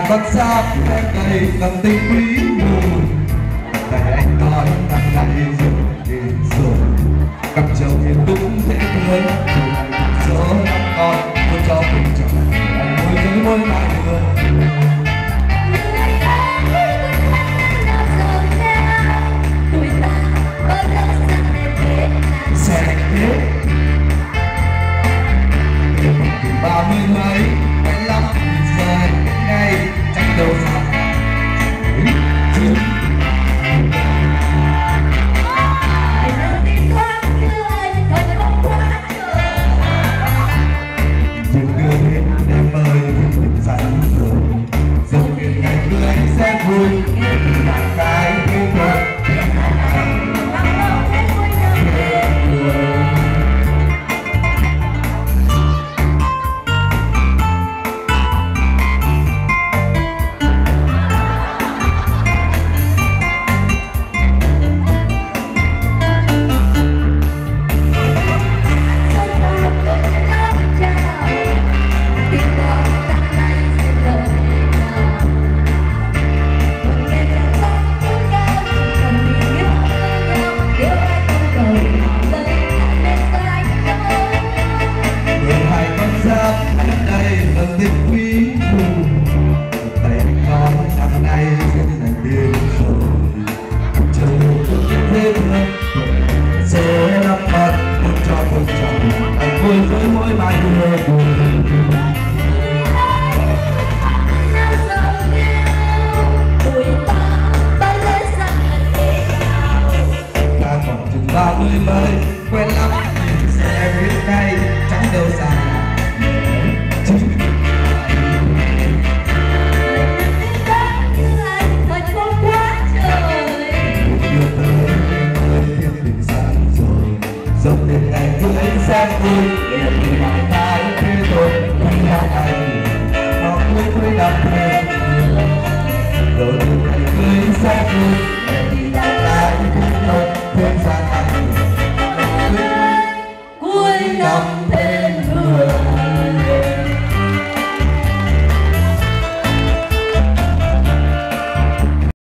con sao em đây cầm tình quý mùi này anh nói năm nay rồi cặp chồng thì đúng dễ thương số năm con tôi cho mình chồng anh môi dưới môi lại người sẽ biết ba mươi mấy mấy lắm rời ngay tranh đầu sao vui